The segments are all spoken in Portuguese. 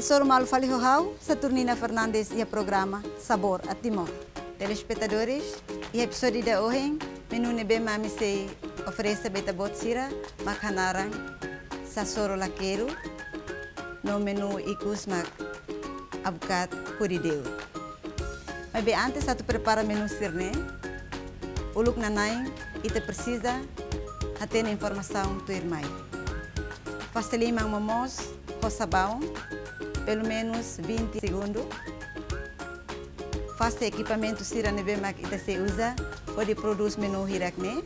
Assoro Malu Falihohau, Saturnina Fernandes e o programa Sabor a Timor. Telespectadores, e episódio de hoje, menu nebe mami se oferece beta botsira, makanarang, sasoro laqueiro, no menu ikus mak abucat curideu. Mas bem antes tu prepara menu sirne, uluk nanai, e te precisa ter informação do irmão. Faz limang momos, sabão, pelo menos 20 segundos. Faz equipamento sira nebe mak ita se usa, pode produz menu hirakne.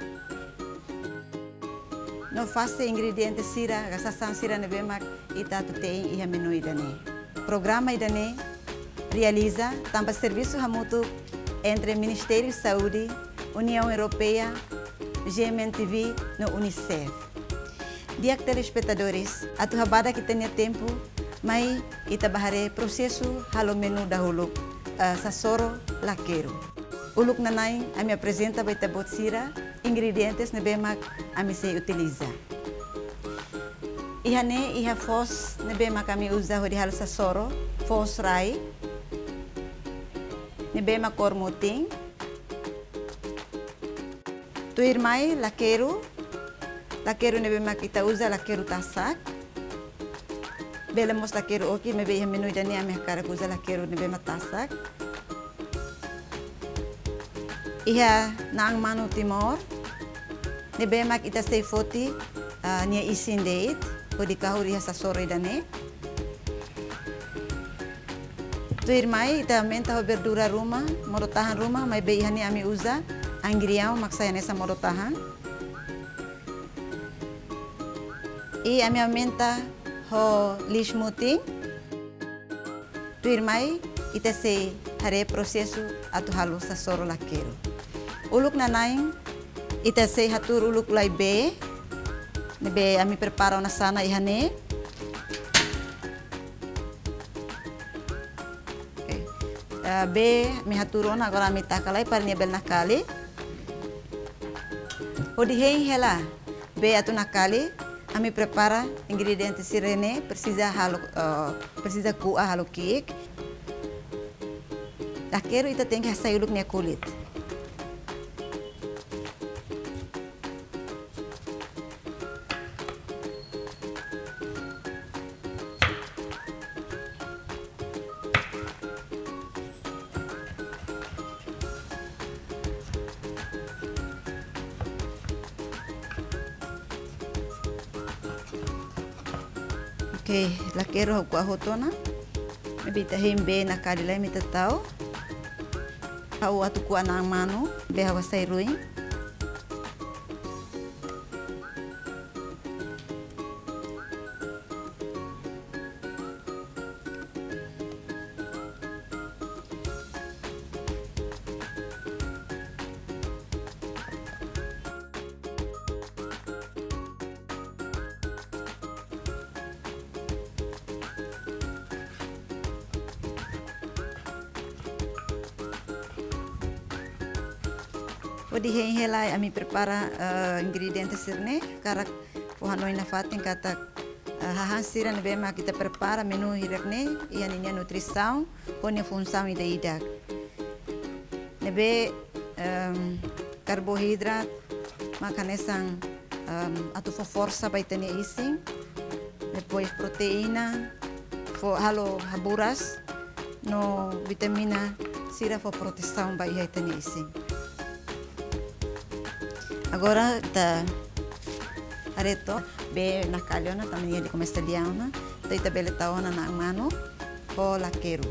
No faz ingredientes sira, gasasan sira nebe mak ita tu tem iha menu idane. Programa idane realiza tampa serviço hamutu entre Ministério de Saúde, União Europeia, GMTV no Unicef. Dia telespectadores, atu habada que tenha tempo, mas ita bahare processo halo menu dahulu sasoro laqueiro. Uluk nanai ami apresenta baita botsira, ingredientes na bemak ami se utiliza. Ihane iha fos na bemak ami usa hodi halo sasoro, fos rai, na bemak kormuting, tuir mai laqueiro, laqueiro nebe mak kita usa laqueiro tasak. Bela mos laqueiro oki mebe iha menu idani ame hakara usa laqueiro nebe matasak. Iha naang manu timor. Nebe mak ita stay foti nia isin date. Podi kahur iha sasoro idane. Tuir mai ita menta ho verdura rumah, morotahan rumah, mebe iha ni ami usa angriau maksaya nesa morotahan. E a minha menta ho lixmuti, tuir mai ita se hare processo atu halu sasoro laqueiro. Uluk nanaing ita se hatur uluk lai be, nebe ami prepara na sana ihane. Be mi haturon agora mi takalai para niabel nakali. Odi hei hela be atu nakali. Ami prepara ingredientes sirene, precisa kuah halo cake. Laqueiro ita tem que sair nia kulit. Okay, laqueiro ko ahotona. Mebita himbe na kadilai mita tau. Au atu ku anang manu, be hawa sairuin. Podi helai ami prepara ingredientes sirne, karak puhanoi na fatin kata hahan sira nebe ma kita prepara menu hirakne, ian inya nutrição, pone função ida idak. Nebe karbohidrat, makanesang atu fo força baitani ising, depois proteína, fo halo haburas, no vitamina sira fo proteção baitani ising. Agora tá areto be na calhona também de começar liana, tá ita beletaona na mano po laqueiro.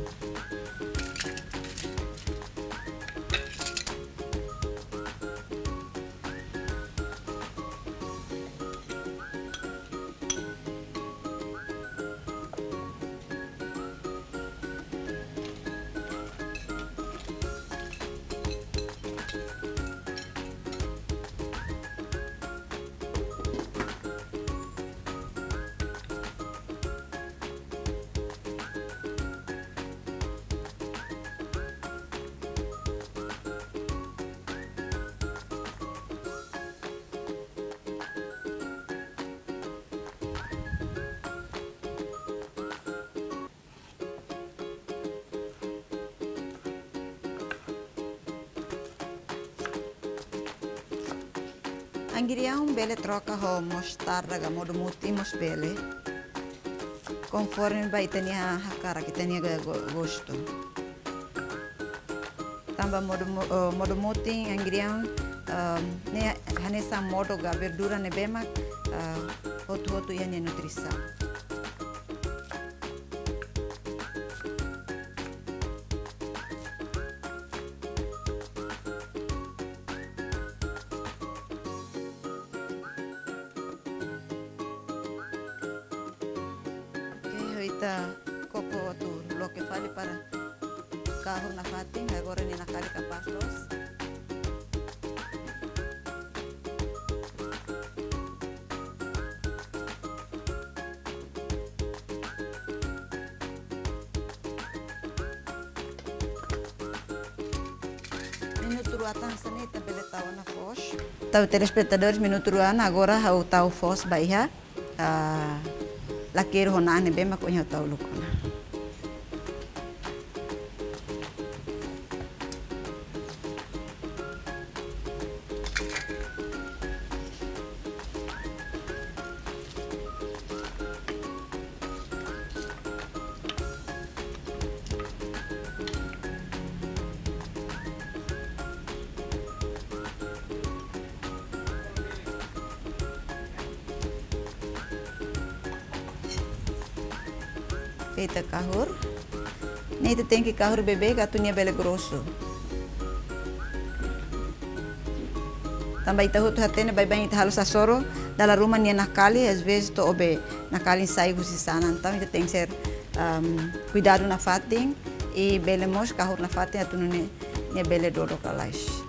Angirião bele troca ho mostarda ga modo muti mos bele. Conforme vai tenia hakara que tenia gosto. Tambah modo muti angirião ne hanesa modo ga verdura ne bemak hotu ia ne nutrição. Ita koko tu lo que vale para carro na fating agora ni nakali kapaslos. Minuto ruatan sani tabele tahu na fos. Tahu telespectadores minuto ruan agora hau tahu fos baiha. Lakeiro honane bem mas conhece o lugar. Feita kahur. Neita tem que kahur bebê gatunya bele grosso. Também tahu tu hatene bai bai ita halus asoro dala rumah nia nakali às vezes to obe nakali sai husi sana. Então ita tem que ser cuidado na fating e bele mos kahur na fating atu nia bele dodo kalais.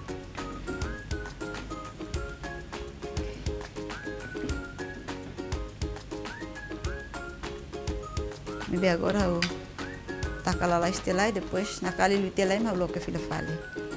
Me agora o takala lá estelai depois na cali lutelai mas o que filha fale.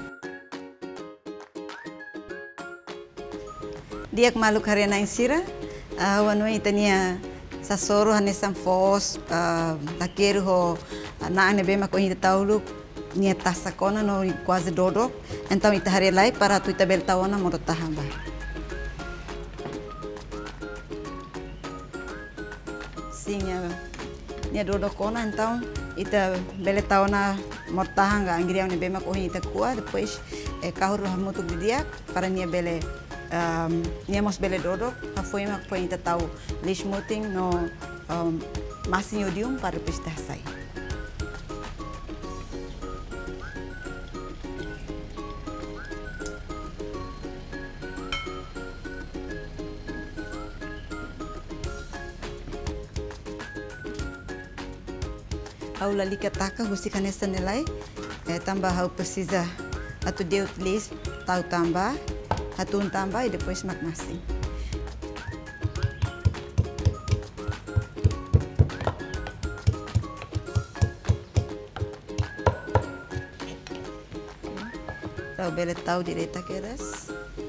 Dia que malu karena insira, o ano itania sasoro hanesam fos, lakeiro ho na ane bema ko hindi taulu nia tasakona no quase dodo, então ita harelai para tu ita bel taona mo tahamba. Sim, nia dodo kona então ita bele taona mortahanga angriau ni bema ko ita kua depois kahur hamutu dia para nia bele nia mos bele dodo a foi mak foi ita tau lishmuting no masinho dium para pista sai. Hau lali kataka husi kanesa nilai tambah hau precisa atu dia utilize tau tambah atun tambah e depois mak masing. Tau bele tau direta quedas.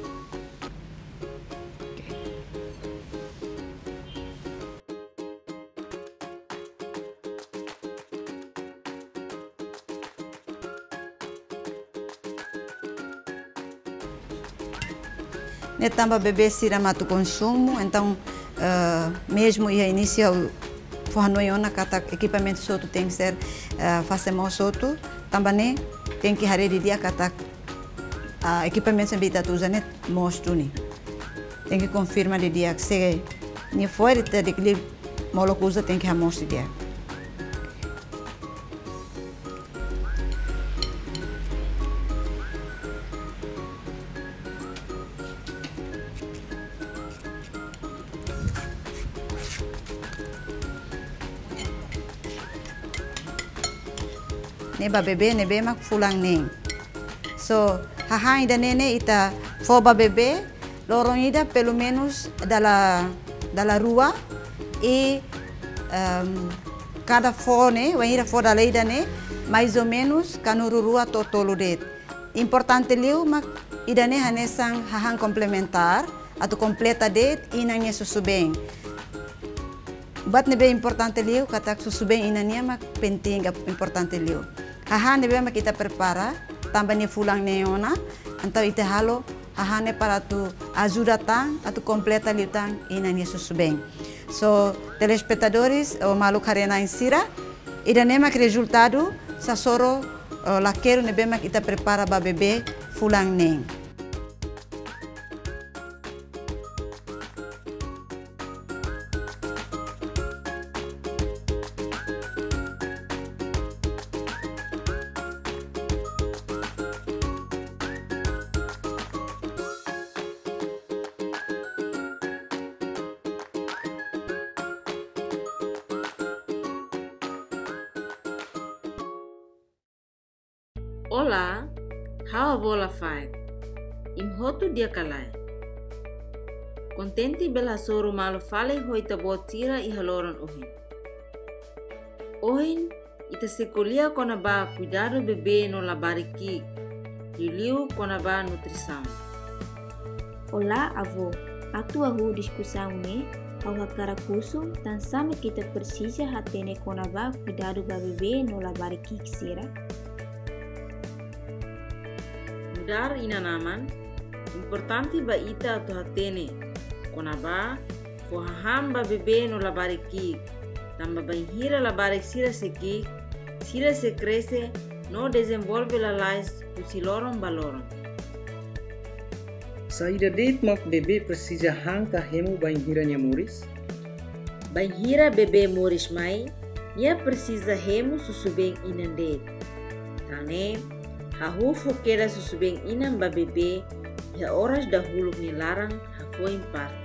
Ne tambah bebê sira matu consumo, então mesmo ia iniciar fornoiona kata equipamento soto tem que ser fazemos soto, também ne tem que harer dia kata equipamento sem bita tu zanet mostro ni, tem que confirmar de dia que se ni fora de aquele molocusa tem que mostrar dia. Neba bebê nebe mak fulang neng. So haha ida nene ita foba bebê lorong ida pelo menos dalla rua e cada fone o ida fora da ida ne mais ou menos kanuru rua totolo det. Importante liu mak ida ne hanesang hahang complementar atau completa det inangnya susu beng. Bat nebe importante liu kata susu beng inangnya mak penting importante liu. Haha nebe mak kita prepara tambah ni fulang neona, então ite halo hahane para tu ajuda tang atu completa liutang inang susu bem. So, telespectadores, o malu karena insira, ida nemak resultado sa soro laquero nebemak ita prepara ba bebê fulang neng. Olá, how bola fai? Imhotu dia kalai. Contente bela soro malu fale hoita botira I haloran ohin. Ohin ita sekolia kona ba cuidado bebê no labariki. Liu kona ba nutrição. Olá, avô. Atu ahu discussão ne ao hakara kusum tan sama kita precisa hatene kona ba cuidado ba bebê no labariki sira. Mudar ina naman, importante ba ita atau hatene, kona ba, fo haham ba bebê no labariki, tamba ba hira labarik sira seki, sira se cresce, no desenvolve la lais, usiloron baloron. Saída det mak bebê precisa hang hemu ba hira nia moris? Ba hira bebê moris mai, nia precisa hemu susubeng inandet. Tane, hahu fokera susubeng inam ba bebê, ya horas dahulu ni larang hafo parto.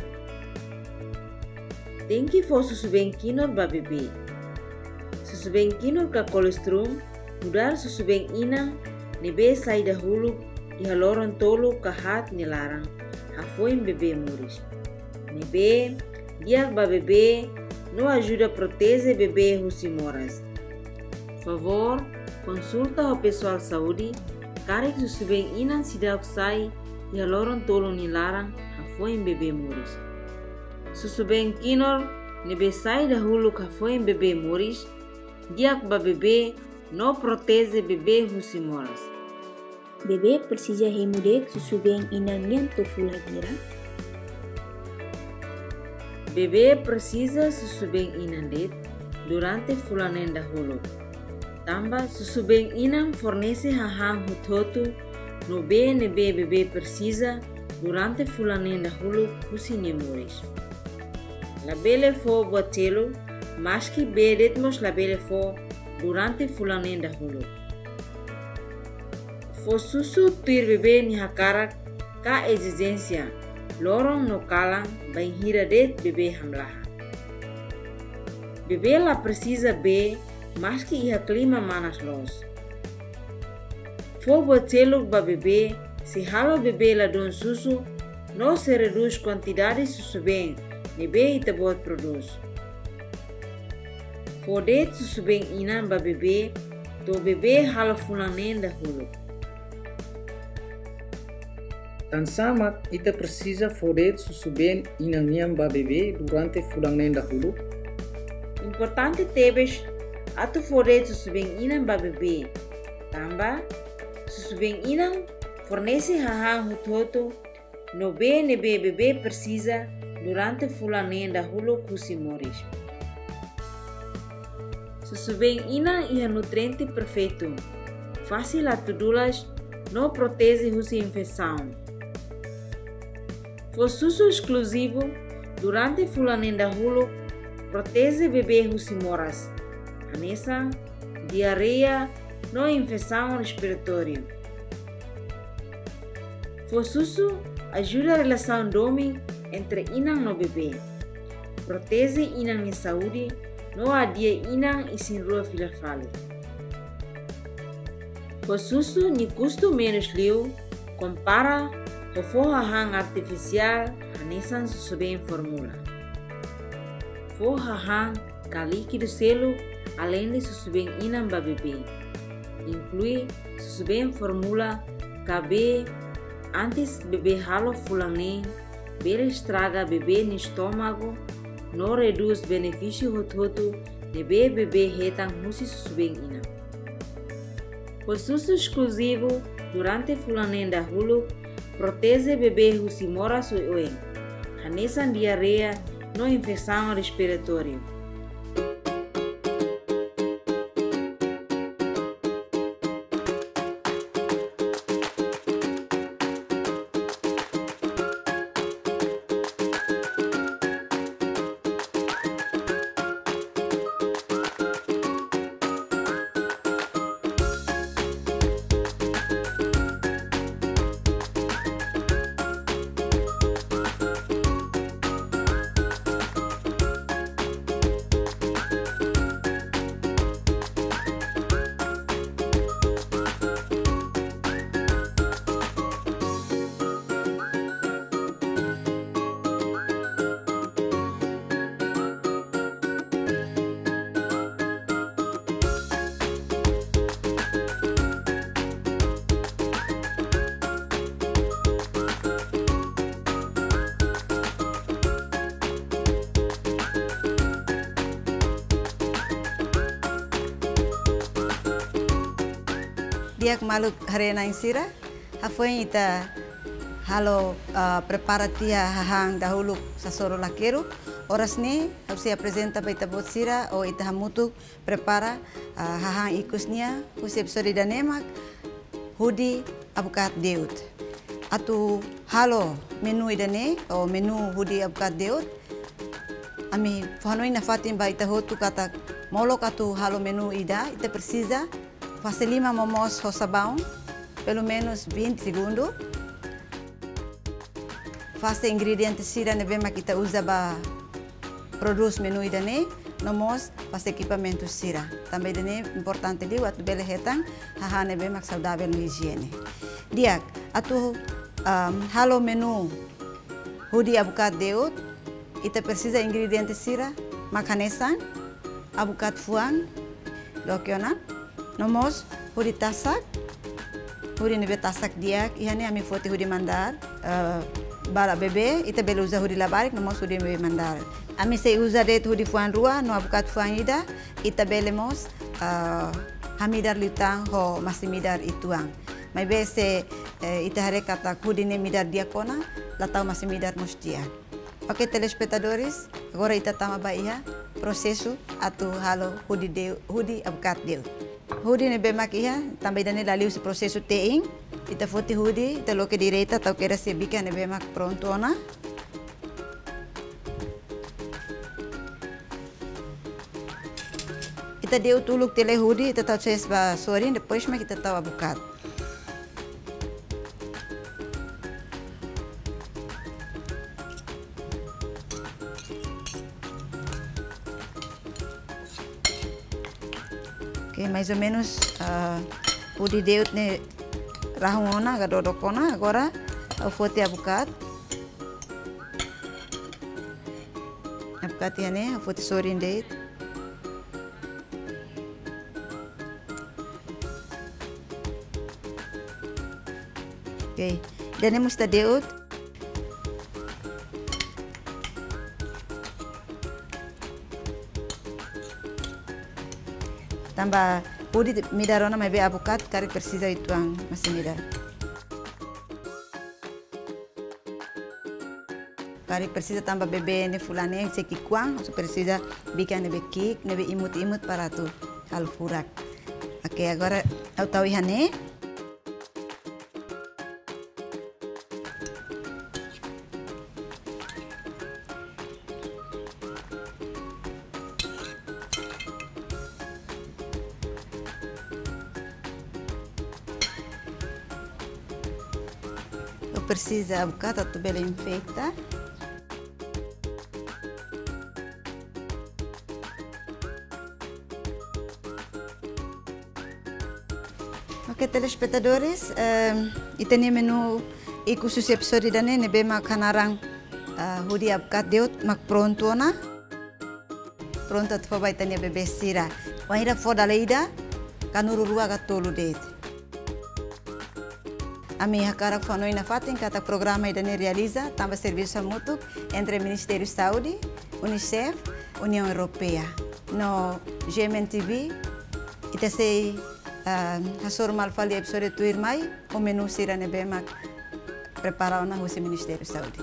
Tenki fo susubeng kinor ba bebê. Susubeng kinor ka kolostrum, mudar susubeng inam, nebe sai dahulu di haloron tolo kahat ni larang hafo bebê muris. Nebe, dia ba bebê, no ajuda protege bebê rusimoras. Favor, consulta ao pessoal saúde, kare que susubeng inan sidak sai e haloron tolo ni larang hafoin bebê muris. Susubeng kinor nebe sai dahulu hafoin bebê muris, diak ba bebê no protege bebê husimoras. Bebê precisa remudek susubeng inan nian tofu lagira. Bebê precisa susubeng inan det durante fulanen dahulu. Tamba susubeng inam fornece hahang hutotu no nebe bebê precisa durante fulanen dahulu husinye muris. Labele fo botelo, mas que bedetmos labele fo durante fulanen dahulu. Fo susu tuir bebê ni hakarak ka exigência, lorong no kalang bain hira det bebê hamlaha. Bebê la precisa be mas que ia clima manas los. Fo botelo ba bebê, se halo bebê la don susu, no se reduz quantidade susu bem, nebe ita bot produz. Fo det susu bem inan ba bebê, to bebê halo fulanen dahulu. Tan sama ita precisa fodet susuben inangiam ba bebê durante fulanen dahulu. Importante tebes atu fodet susubeng inang ba bebê. Tamba, susubeng inang fornece hahang hutoto no nebe bebê precisa durante fulanen dahulu kusimoris. Susubeng inang ia nutriente perfeito, fácil atudulas, no protege husi infecção. For susu exclusivo durante fulanen dahulu protege bebê husimoras. Anessa, diarreia, no infecção respiratória. Fossusu ajuda a relação dorme entre inang no bebê. Protege inang em saúde, no adia inang e sin rua filafale. Fossusu ni custo menos liu, compara o forrahang artificial anesan susubem formula. Forrahang ka líquido selo além de susubem inam ba bebê. Inclui susubem formula KB antes bebê halo fulanen, bele estraga bebê no estômago, no reduz benefício hototo de bebê retang husi susubem inam. Por susto exclusivo durante fulanen dahulu protege bebê husi mora suoeng. Hanesan diarreia no infecção respiratória. Dia maluk harena insira, hafoin ita halo prepara tia hahang dahulu sasoro lakeru. Oras ni harus apresenta pa ita botsira o ita hamutu prepara hahang ikusnya usi episode danemak hudi abukat deut. Atu halo menu idane o menu hudi abukat deut. Ami fanoin na fatin ba ita hotu kata molok atu halo menu ida ita precisa fazer 5 momos com sabão, pelo menos 20 segundos. Fazer ingredientes sira nebema kita usa ba produz menu idane, nomos fazer equipamento sira. Também idane importante di waktu bele hetang haha nebema saudável no higiene. Diak atu halo menu hudi abukat deut, ita precisa ingredientes sira, makanesan, abukat fuang, lokiona. Nomos hudi tasak, hudi nebe tasak diak, ihane ami fote hudi mandar, bala bebe, ita bele usa hudi labarik, nomos hudi nebe mandar. Ami se usa det hudi fuan rua, no abukat fuan ida, ita bele mos hamidar litang ho masih midar ituang. Mai be se ita hare kata hudi ne midar diakona, latau masih midar mos diak. Oke telespectadores, agora ita tama ba iha prosesu atu halo hudi abukat deu. Hudi ne bemak iha, também dane laliu se processo teing, ita foti hudi, ita loke direita, tau kera se bika ne bemak prontona. Ita deu tuluk tele hudi, ita tau ses ba sorin, depois mak ita tau abukat. Okay, mais ou menos hudi deut ne rahungona gadodokona agora au fote abukat. Abukat yani au fote sorin deut. Okay, dan musta deut. Tambah hudi midarona mai be abukat kari precisa ituang masih midar. Kari precisa tambah bebe ne fulane seki kuang, so precisa bika nebe kik, nebe imut para tu hal furak. Oke, agora eu tau ihane. Precisa abukat atau bela infecta. Oke telespectadores, itani menu ikusus episode dane nebe mak hanarang hudi abukat deut mak prontona. Pronto at fa itani bebe sira. Wahira foda leida kanuru rua gatolu deut. Ami hakarak fanoi na fatin kata programa idane realiza tambah serviço mútuo entre Ministério Saúde, UNICEF, União Europeia. No GMTV, ita sei hasor malfali episode tu irmai o menu sira nebe mak preparar na Rússia Ministério da Saúde.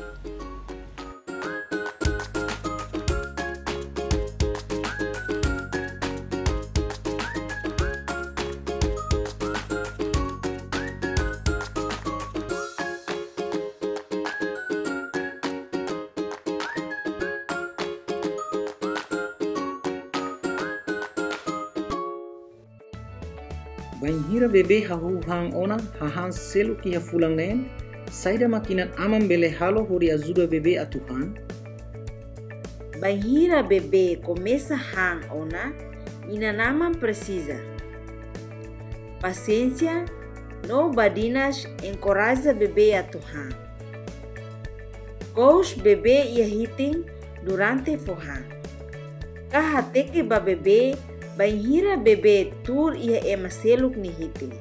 Banhira bebê hahu hang ona hahan selo ki hafulang nen saida makinan amam bele halo hori ajuda bebê a Tuhan. Banhira bebê começa hang ona ina namam precisa. Paciência no badinas encoraja bebê a Tuhan. Kous bebê ia hiting durante fohang. Kahateke ba bebê banhira bebê tur ia emaseluk ni hiting.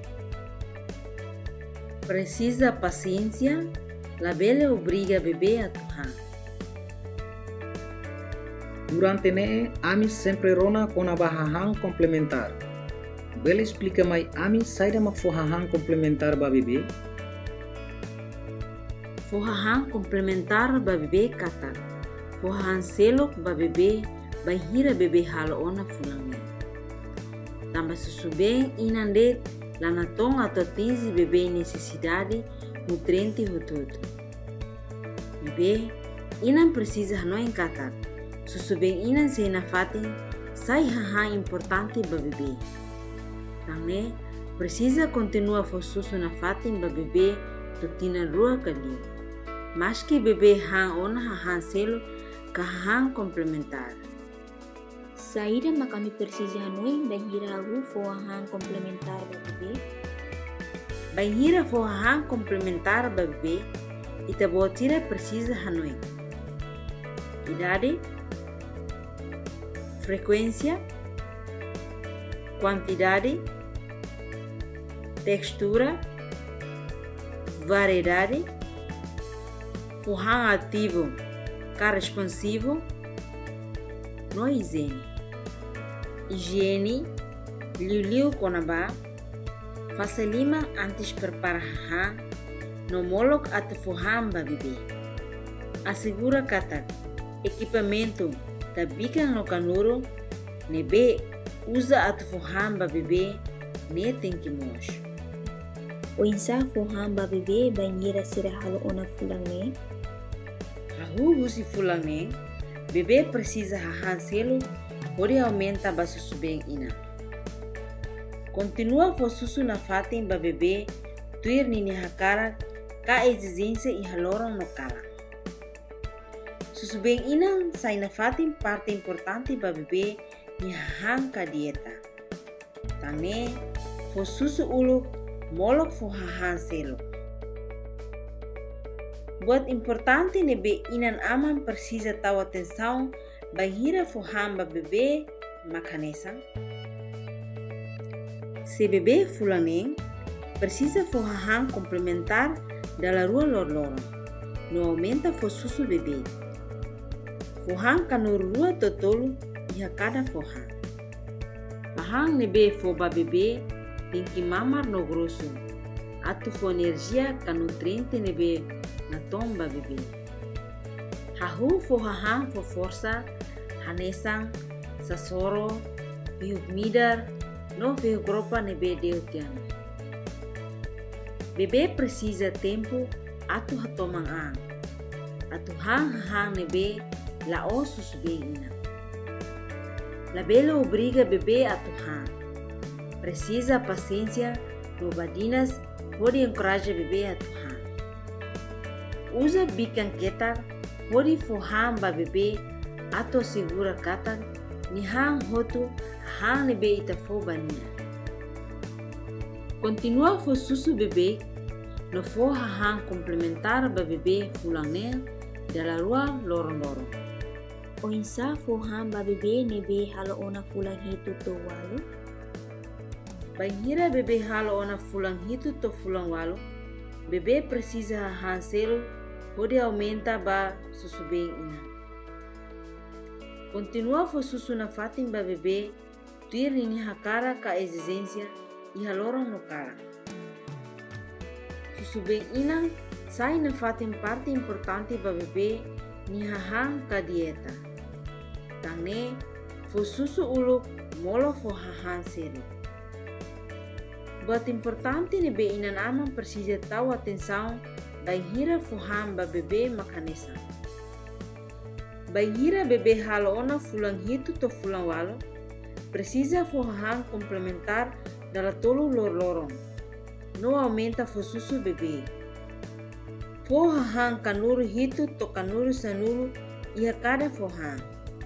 Precisa paciência, labele obriga bebê a Tuhan. Durante ne, ami sempre rona kona bahahang complementar. Bele explica mai ami saida mak fohahang complementar ba bebê. Fohahang complementar ba bebê kata. Fohahang seluk ba bebê banhira bebê halo ona fulangnya. Tambah susubeng inandet lana tong atau tizi bebê necessidade nutriente hututu. Bebê inan precisa no encatar. Susubeng inan se na fatin sai haha importante ba bebê. Também precisa continua fosusu na fatin ba bebê tutina rua kali. Mas que bebê hang ona haha selo kahang complementar. Saída kami precisa hanoi banhira hagu fohahang complementar ba bebê. Banhira fohahang complementar ba bebê ita botira precisa hanoi. Idade, frequência, quantidade, textura, variedade, fohang ativo, responsivo, no higiene, liu konaba, facilima antes preparar no molok atau foham ba bebê. Assegura kata equipamento tabikan no kanuro nebe usa atau foham ba bebê ne tem que mos. O insa foham ba bebê banhira sira halo ona fulang ne. Hahu si fulang ne, bebê precisa hahan selo pode aumenta ba susubeng ina. Continua fosusu na fatin ba bebê tuir nini hakara ka exigência e halorong no kala. Susubeng ina sai na fatin parte importante ba bebê ni hahan ka dieta. Tame fosusu ulu molok fo hahan selo. Buat importante nebe inan aman precisa tahu atenção banhira foham ba bebê makanesa. Se bebê fulaneng precisa fohahang complementar dala rua lor-lorong. No aumenta fosusu bebê. Fohang kanur rua totolo iha kada fohang. Ahang nebe fo ba bebê tem que mamar no grosso. Atu fo energia ka nutriente nebe na tomba bebê. Hahu fohahang fo força hanesang, sasoro, vihuk midar, no vihuk ropa nebe deutiana. Bebê precisa tempo atu hatomang ang. Atu hang nebe lao susubeng ina. Labelo obriga bebê atu hang. Precisa paciência no badinas pode encoraja bebê atu hang. Usa bikan ketar pode foham ba bebê atau segura kata ni hang hotu hang nebe ita fo bania. Continua fo susu bebê no fo hang complementar ba bebê fulangne dala rua lorong-lorong. O insa fo hang ba bebê nebe halo ona fulang hitu to walu. Banhira bebê halo ona fulang hitu to fulang walu. Bebê precisa hang selo pode aumenta ba susubeng ina. Continua fosusu na fatin ba bebê tuir nini hakara ka exigência e halorong no kala. Susubeng inang Sai na fatin parte importante ba bebe ni hahang ka dieta. Tangne fo susu uluk molo fo hahang seri. Buat importante ni be inan amang persija tau atenção da hira fo ham ba bebe makanesa. Ba hira bebe halo ona fulang hitu to fulang walo precisa fo hahang complementar dala tolu lor-lorong. No aumenta fo susu bebe. Fo hahang kanuru hitu to kanuru sanuru ia kada fo hang.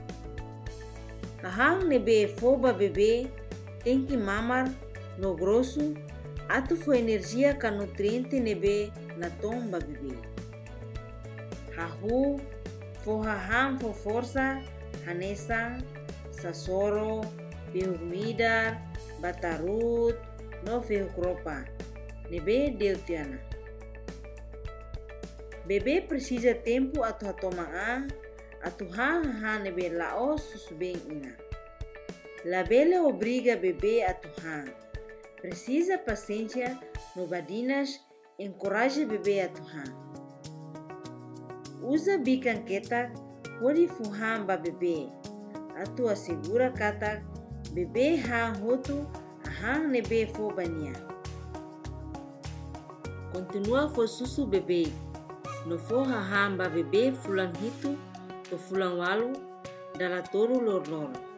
Hahang nebe fo ba bebe tem que mamar no grosso atu fo energia ka nutriente nebe na tom ba bebe. Hahu fo hahang fo força hanesa sasoro bihumidar batarut no kropa nebe deltiana. Bebe precisa tempo atu hatomaan atu hang nebe lao susubeng ina. La bela obriga bebe atu hang. Precisa paciência no badinas, encoraja bebe atu hang. Usa bican ketak, pode fuham ba bebe. Atu assegura katak, bebe hang hotu, hang nebe fo bania. Continua fo susu bebe. No fo haham ba bebe fulan hitu to fulan walu dala toru lor-lor.